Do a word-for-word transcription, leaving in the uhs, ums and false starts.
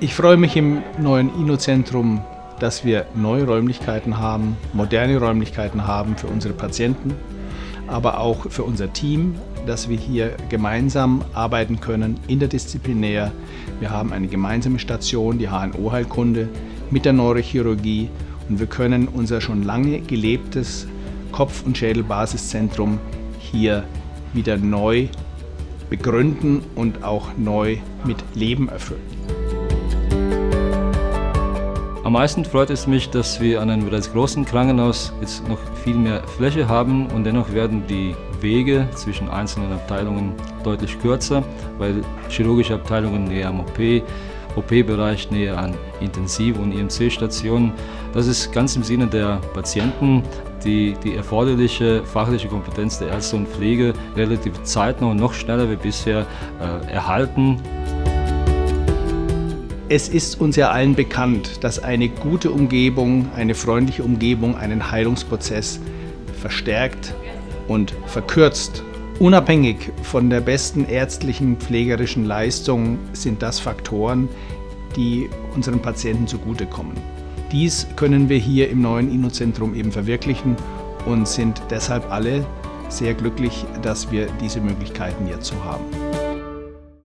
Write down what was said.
Ich freue mich im neuen Inno-Zentrum, dass wir neue Räumlichkeiten haben, moderne Räumlichkeiten haben für unsere Patienten, aber auch für unser Team, dass wir hier gemeinsam arbeiten können, interdisziplinär. Wir haben eine gemeinsame Station, die H N O-Heilkunde mit der Neurochirurgie, und wir können unser schon lange gelebtes Kopf- und Schädelbasiszentrum hier wieder neu begründen und auch neu mit Leben erfüllen. Am meisten freut es mich, dass wir an einem bereits großen Krankenhaus jetzt noch viel mehr Fläche haben, und dennoch werden die Wege zwischen einzelnen Abteilungen deutlich kürzer, weil chirurgische Abteilungen näher am O P, O P-Bereich näher an Intensiv- und I M C-Stationen. Das ist ganz im Sinne der Patienten, die die erforderliche fachliche Kompetenz der Ärzte und Pflege relativ zeitnah und noch schneller wie bisher äh, erhalten. Es ist uns ja allen bekannt, dass eine gute Umgebung, eine freundliche Umgebung einen Heilungsprozess verstärkt und verkürzt. Unabhängig von der besten ärztlichen, pflegerischen Leistung sind das Faktoren, die unseren Patienten zugutekommen. Dies können wir hier im neuen Inno-Zentrum eben verwirklichen und sind deshalb alle sehr glücklich, dass wir diese Möglichkeiten jetzt so haben.